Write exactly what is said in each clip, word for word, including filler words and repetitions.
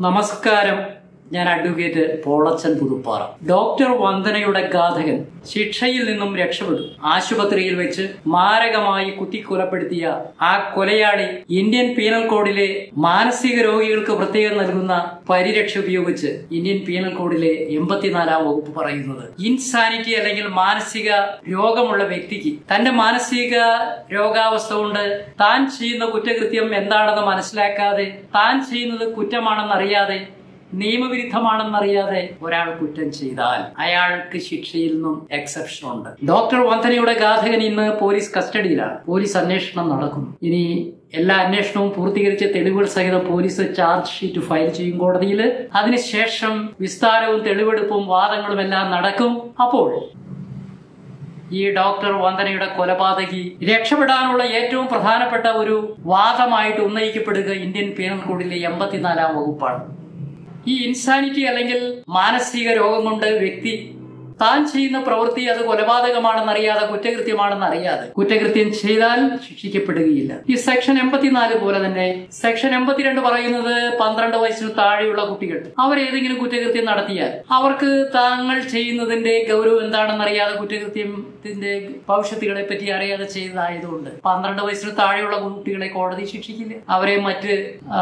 നമസ്കാരം. ഞാൻ advocate Polachan Puthuppara. Doctor വന്ദനയുടെ ഘാതകൻ ശിക്ഷയിൽ നിന്നും രക്ഷപ്പെടും. ആശുപത്രിയിൽ വെച്ച് മാരകമായി കുത്തിക്കൊലപ്പെടുത്തിയ ആ കൊലയാളി ഇന്ത്യൻ പീനൽ കോഡിലെ മാനസിക രോഗികൾക്ക് പ്രത്യേകം നൽകുന്ന പരിരക്ഷ ഉപയോഗിച്ച് ഇന്ത്യൻ പീനൽ കോഡിലെ എൺപത്തിനാലാം വകുപ്പ് പറയുന്നത് ഇൻസാനിറ്റി അല്ലെങ്കിൽ മാനസിക രോഗമുള്ള വ്യക്തിക്ക് തന്റെ മാനസിക രോഗാവസ്ഥ കൊണ്ട് താൻ ചെയ്യുന്ന കുറ്റകൃത്യം എന്താണെന്ന് മനസ്സിലാക്കാതെ താൻ ചെയ്യുന്നത് കുറ്റമാണെന്നറിയാതെ നിയമവിരുദ്ധമാണെന്നറിയാതെ ഒരാൾ കുറ്റം ചെയ്താൽ അയാൾക്ക് ശിക്ഷയിൽ നിന്നും എക്സെപ്ഷൻ ഉണ്ട്. ഡോക്ടർ വന്ദനയുടെ ഘാതകൻ ഇന്ന് പോലീസ് കസ്റ്റഡിയിലാണ്. പോലീസ് അന്വേഷണം നടക്കുന്നു. ഇനി എല്ലാ അന്വേഷണവും പൂർത്തീകരിച്ച തെളിവുകൾ സഹിതം പോലീസ് ചാർജ് ഷീറ്റ് ഫയൽ ചെയ്യും കോടതിയിൽ. അതിനുശേഷം വിസ്താരവും തെളിവെടുപ്പും വാദങ്ങളും എല്ലാം നടക്കും. അപ്പോൾ ഈ ഡോക്ടർ വന്ദനയുടെ കൊലപാതകി രക്ഷപ്പെടാനുള്ള ഏറ്റവും പ്രധാനപ്പെട്ട ഒരു വാദമായിട്ട് ഉന്നയിക്കപ്പെടുക ഇന്ത്യൻ പീനൽ കോഡിലെ എൺപത്തിനാലാം വകുപ്പാണ്. ഈ ഇൻസാനിറ്റി അല്ലെങ്കിൽ മാനസിക രോഗം കൊണ്ട് വ്യക്തി താൻ ചെയ്യുന്ന പ്രവൃത്തി അത് കൊലപാതകമാണെന്നറിയാതെ കുറ്റകൃത്യമാണെന്നറിയാതെ കുറ്റകൃത്യം ചെയ്താൽ ശിക്ഷിക്കപ്പെടുകയില്ല. ഈ സെക്ഷൻ എൺപത്തിനാല് പോലെ തന്നെ സെക്ഷൻ എൺപത്തിരണ്ട് പറയുന്നത് പന്ത്രണ്ട് വയസ്സിന് താഴെയുള്ള കുട്ടികൾ അവരേതെങ്കിലും കുറ്റകൃത്യം നടത്തിയാൽ അവർക്ക് താങ്കൾ ചെയ്യുന്നതിന്റെ ഗൗരവം എന്താണെന്നറിയാതെ കുറ്റകൃത്യത്തിന്റെ ഭവിഷ്യത്തുകളെ പറ്റി അറിയാതെ ചെയ്തതായതുകൊണ്ട് പന്ത്രണ്ട് വയസ്സിന് താഴെയുള്ള കുട്ടികളെ കോടതി ശിക്ഷിക്കില്ല. അവരെ മറ്റ്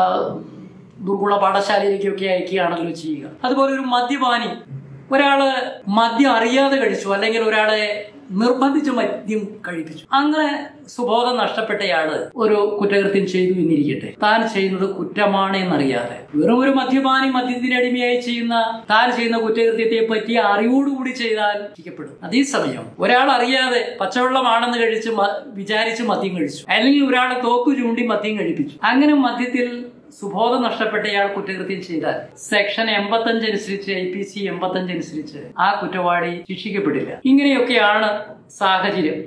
ദുർഗുണ പാഠശാലയിലേക്കൊക്കെ അയക്കുകയാണല്ലോ ചെയ്യുക. അതുപോലെ ഒരു മദ്യപാനി ഒരാള് മദ്യം അറിയാതെ കഴിച്ചു, അല്ലെങ്കിൽ ഒരാളെ നിർബന്ധിച്ച് മദ്യം കഴിപ്പിച്ചു, അങ്ങനെ സുബോധം നഷ്ടപ്പെട്ടയാള് ഒരു കുറ്റകൃത്യം ചെയ്തു എന്നിരിക്കട്ടെ. താൻ ചെയ്യുന്നത് കുറ്റമാണ് എന്നറിയാതെ വെറും ഒരു മദ്യപാനി മദ്യത്തിന് അടിമയായി ചെയ്യുന്ന താൻ ചെയ്യുന്ന കുറ്റകൃത്യത്തെ പറ്റി അറിവോടുകൂടി ചെയ്താൽ ശിക്ഷിക്കപ്പെടും. അതേസമയം ഒരാൾ അറിയാതെ പച്ചവെള്ളമാണെന്ന് കഴിച്ച് വിചാരിച്ച് മദ്യം കഴിച്ചു, അല്ലെങ്കിൽ ഒരാളെ തോക്കു ചൂണ്ടി മദ്യം കഴിപ്പിച്ചു, അങ്ങനെ മദ്യത്തിൽ സുബോധം നഷ്ടപ്പെട്ടയാൾ കുറ്റകൃത്യം ചെയ്താൽ സെക്ഷൻ എൺപത്തഞ്ച് അനുസരിച്ച് ഐ പി സി എൺപത്തഞ്ച് അനുസരിച്ച് ആ കുറ്റവാളി ശിക്ഷിക്കപ്പെടില്ല. ഇങ്ങനെയൊക്കെയാണ് സാഹചര്യം.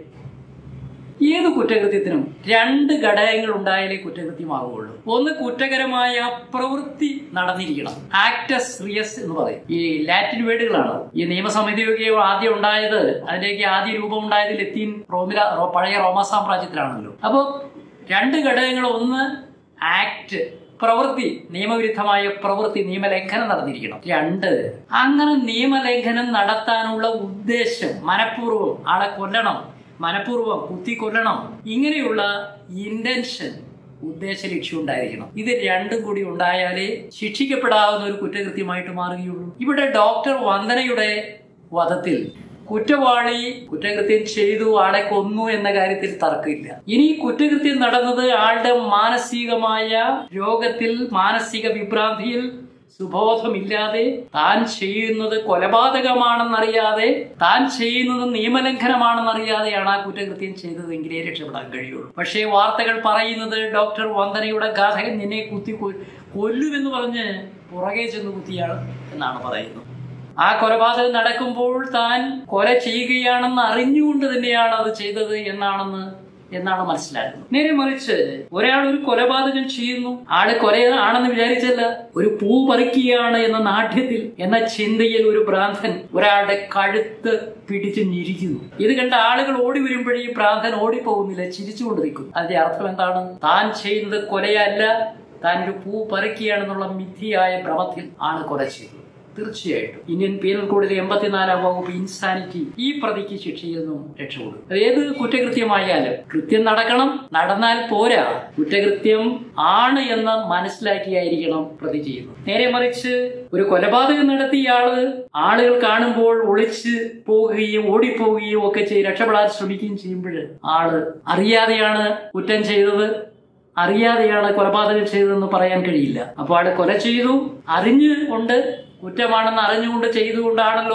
ഏത് കുറ്റകൃത്യത്തിനും രണ്ട് ഘടകങ്ങൾ ഉണ്ടായാലേ കുറ്റകൃത്യമാവുകയുള്ളൂ. ഒന്ന്, കുറ്റകരമായ പ്രവൃത്തി നടന്നിരിക്കണം. ആക്ടസ് റിയസ് എന്ന് പറയും. ഈ ലാറ്റിൻ വേർഡുകളാണ്. ഈ നിയമസമിതിയൊക്കെ ആദ്യം ഉണ്ടായത്, അതിലേക്ക് ആദ്യ രൂപം ഉണ്ടായത് ലത്തീൻ റോമില പഴയ റോമ സാമ്രാജ്യത്തിലാണല്ലോ. അപ്പോ രണ്ട് ഘടകങ്ങൾ. ഒന്ന് ആക്ട്, പ്രവൃത്തി, നിയമവിരുദ്ധമായ പ്രവൃത്തി, നിയമലംഘനം നടന്നിരിക്കണം. രണ്ട്, അങ്ങനെ നിയമലംഘനം നടത്താനുള്ള ഉദ്ദേശം, മനഃപൂർവ്വം ആളെ കൊല്ലണം, മനഃപൂർവ്വം കുത്തി കൊല്ലണം, ഇങ്ങനെയുള്ള ഇന്റൻഷൻ, ഉദ്ദേശ ലക്ഷ്യം ഉണ്ടായിരിക്കണം. ഇത് രണ്ടും കൂടി ഉണ്ടായാലേ ശിക്ഷിക്കപ്പെടാവുന്ന ഒരു കുറ്റകൃത്യമായിട്ട് മാറുകയുള്ളൂ. ഇവിടെ ഡോക്ടർ വന്ദനയുടെ വധത്തിൽ കുറ്റവാളി കുറ്റകൃത്യം ചെയ്തു, ആളെ കൊന്നു എന്ന കാര്യത്തിൽ തർക്കമില്ല. ഇനി കുറ്റകൃത്യം നടന്നത് ആളുടെ മാനസികമായ രോഗത്തിൽ, മാനസിക വിഭ്രാന്തിയിൽ, സുബോധമില്ലാതെ താൻ ചെയ്യുന്നത് കൊലപാതകമാണെന്നറിയാതെ, താൻ ചെയ്യുന്നത് നിയമലംഘനമാണെന്നറിയാതെയാണ് ആ കുറ്റകൃത്യം ചെയ്തതെങ്കിലേ രക്ഷപ്പെടാൻ കഴിയുള്ളൂ. പക്ഷേ വാർത്തകൾ പറയുന്നത് ഡോക്ടർ വന്ദനയുടെ ഘാതകൻ നിന്നെ കുത്തി കൊല്ലുമെന്ന് പറഞ്ഞ് പുറകെ ചെന്ന് കുത്തിയാണ് എന്നാണ് പറയുന്നത്. ആ കൊലപാതകം നടക്കുമ്പോൾ താൻ കൊല ചെയ്യുകയാണെന്ന് അറിഞ്ഞുകൊണ്ട് തന്നെയാണ് അത് ചെയ്തത് എന്നാണെന്ന് എന്നാണ് മനസ്സിലാക്കുന്നത്. നേരെ മറിച്ച് ഒരാൾ ഒരു കൊലപാതകം ചെയ്യുന്നു, ആള് കൊല ആണെന്ന് വിചാരിച്ചല്ല, ഒരു പൂ പറിക്കുകയാണ് എന്ന നാട്യത്തിൽ, എന്ന ചിന്തയിൽ ഒരു ഭ്രാന്തൻ ഒരാളുടെ കഴുത്ത് പിടിച്ച് ഞിരിക്കുന്നു. ഇത് കണ്ട ആളുകൾ ഓടി വരുമ്പോഴേ ഭ്രാന്തൻ ഓടിപ്പോകുന്നില്ല, ചിരിച്ചുകൊണ്ട് നിൽക്കും. അതിന്റെ അർത്ഥം എന്താണ്? താൻ ചെയ്യുന്നത് കൊലയല്ല, താൻ ഒരു പൂ പറിക്കുകയാണെന്നുള്ള മിഥ്യയായ ഭ്രമത്തിൽ ആണ് കൊല ചെയ്തത്. തീർച്ചയായിട്ടും ഇന്ത്യൻ പീനൽ കോഡിലെ എൺപത്തിനാലാം വകുപ്പ് ഇൻസാനിറ്റി ഈ പ്രതിക്ക് ശിക്ഷയിൽ നിന്നും രക്ഷപ്പെടും. ഏത് കുറ്റകൃത്യമായാലും കൃത്യം നടക്കണം, നടന്നാൽ പോരാ, കുറ്റകൃത്യം ആണ് എന്ന് മനസ്സിലാക്കിയായിരിക്കണം പ്രതി ചെയ്യുന്നത്. നേരെ മറിച്ച് ഒരു കൊലപാതകം നടത്തിയ ആളുകൾ കാണുമ്പോൾ ഒളിച്ച് പോകുകയും ഓടിപ്പോവുകയും ഒക്കെ ചെയ്ത് രക്ഷപ്പെടാൻ ശ്രമിക്കുകയും ചെയ്യുമ്പോൾ ആള് അറിയാതെയാണ് കുറ്റം ചെയ്തത്, അറിയാതെയാണ് കൊലപാതകം ചെയ്തതെന്ന് പറയാൻ കഴിയില്ല. അപ്പോൾ ആള് കൊല ചെയ്തു, അറിഞ്ഞുകൊണ്ട്, കുറ്റമാണെന്ന് അറിഞ്ഞുകൊണ്ട് ചെയ്തുകൊണ്ടാണല്ലോ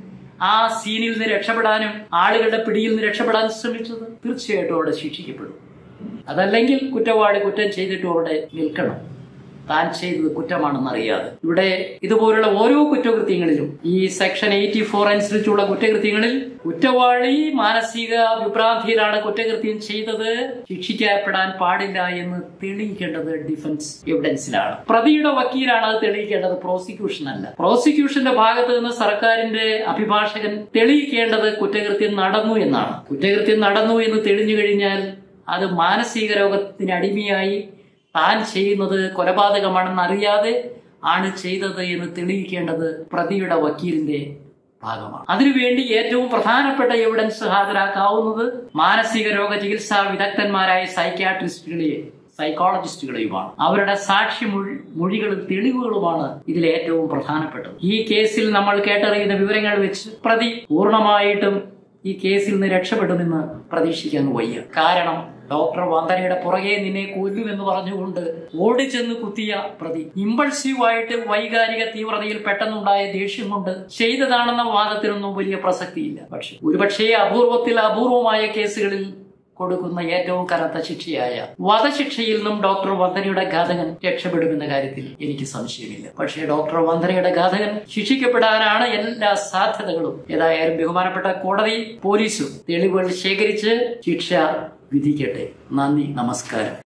ആ സീനിൽ നിന്ന് രക്ഷപ്പെടാനും ആളുകളുടെ പിടിയിൽ നിന്ന് രക്ഷപ്പെടാൻ ശ്രമിച്ചത്. തീർച്ചയായിട്ടും അവിടെ ശിക്ഷിക്കപ്പെടും. അതല്ലെങ്കിൽ കുറ്റവാളി കുറ്റം ചെയ്തിട്ടും അവിടെ നിൽക്കണം, താൻ ചെയ്തത് കുറ്റമാണെന്ന് അറിയാതെ. ഇവിടെ ഇതുപോലുള്ള ഓരോ കുറ്റകൃത്യങ്ങളിലും, ഈ സെക്ഷൻ എയ്റ്റി ഫോർ അനുസരിച്ചുള്ള കുറ്റകൃത്യങ്ങളിൽ കുറ്റവാളി മാനസിക വിഭ്രാന്തിയിലാണ് കുറ്റകൃത്യം ചെയ്തത്, ശിക്ഷിക്കപ്പെടാൻ പാടില്ല എന്ന് തെളിയിക്കേണ്ടത് ഡിഫൻസ് എവിഡൻസിലാണ്. പ്രതിയുടെ വക്കീലാണ് അത് തെളിയിക്കേണ്ടത്, പ്രോസിക്യൂഷൻ അല്ല. പ്രോസിക്യൂഷന്റെ ഭാഗത്ത് നിന്ന് സർക്കാരിന്റെ അഭിഭാഷകൻ തെളിയിക്കേണ്ടത് കുറ്റകൃത്യം നടന്നു എന്നാണ്. കുറ്റകൃത്യം നടന്നു എന്ന് തെളിഞ്ഞു കഴിഞ്ഞാൽ അത് മാനസിക രോഗത്തിന് അടിമയായി താൻ ചെയ്യുന്നത് കൊലപാതകമാണെന്ന് അറിയാതെ ആണ് ചെയ്തത് എന്ന് തെളിയിക്കേണ്ടത് പ്രതിയുടെ വക്കീലിന്റെ ഭാഗമാണ്. അതിനുവേണ്ടി ഏറ്റവും പ്രധാനപ്പെട്ട എവിഡൻസ് ഹാജരാക്കാവുന്നത് മാനസിക രോഗ ചികിത്സാ വിദഗ്ധന്മാരായ സൈക്യാട്രിസ്റ്റുകളെയും സൈക്കോളജിസ്റ്റുകളെയുമാണ്. അവരുടെ സാക്ഷി മൊഴികളും തെളിവുകളുമാണ് ഇതിൽ ഏറ്റവും പ്രധാനപ്പെട്ടത്. ഈ കേസിൽ നമ്മൾ കേട്ടറിയുന്ന വിവരങ്ങൾ വെച്ച് പ്രതി പൂർണ്ണമായിട്ടും ഈ കേസിൽ നിന്ന് രക്ഷപ്പെടുമെന്ന് പ്രതീക്ഷിക്കാൻ വയ്യ. കാരണം ഡോക്ടർ വന്ദനയുടെ പുറകെ നിന്നെ കൊല്ലുമെന്ന് പറഞ്ഞുകൊണ്ട് ഓടിച്ചെന്ന് കുത്തിയ പ്രതി ഇമ്പൾസീവായിട്ട് വൈകാരിക തീവ്രതയിൽ പെട്ടെന്നുണ്ടായ ദേഷ്യം കൊണ്ട് ചെയ്തതാണെന്ന വാദത്തിനൊന്നും വലിയ പ്രസക്തിയില്ല. പക്ഷെ ഒരുപക്ഷേ അപൂർവത്തിൽ അപൂർവമായ കേസുകളിൽ കൊടുക്കുന്ന ഏറ്റവും കനത്ത ശിക്ഷയായ വധശിക്ഷയിൽ നിന്നും ഡോക്ടർ വന്ദനയുടെ ഘാതകൻ രക്ഷപ്പെടുമെന്ന കാര്യത്തിൽ എനിക്ക് സംശയമില്ല. പക്ഷേ ഡോക്ടർ വന്ദനയുടെ ഘാതകൻ ശിക്ഷിക്കപ്പെടാനാണ് എല്ലാ സാധ്യതകളും. ഏതായാലും ബഹുമാനപ്പെട്ട കോടതി പോലീസും തെളിവുകൾ ശേഖരിച്ച് ശിക്ഷ വിധിക്കട്ടെ. നന്ദി, നമസ്കാരം.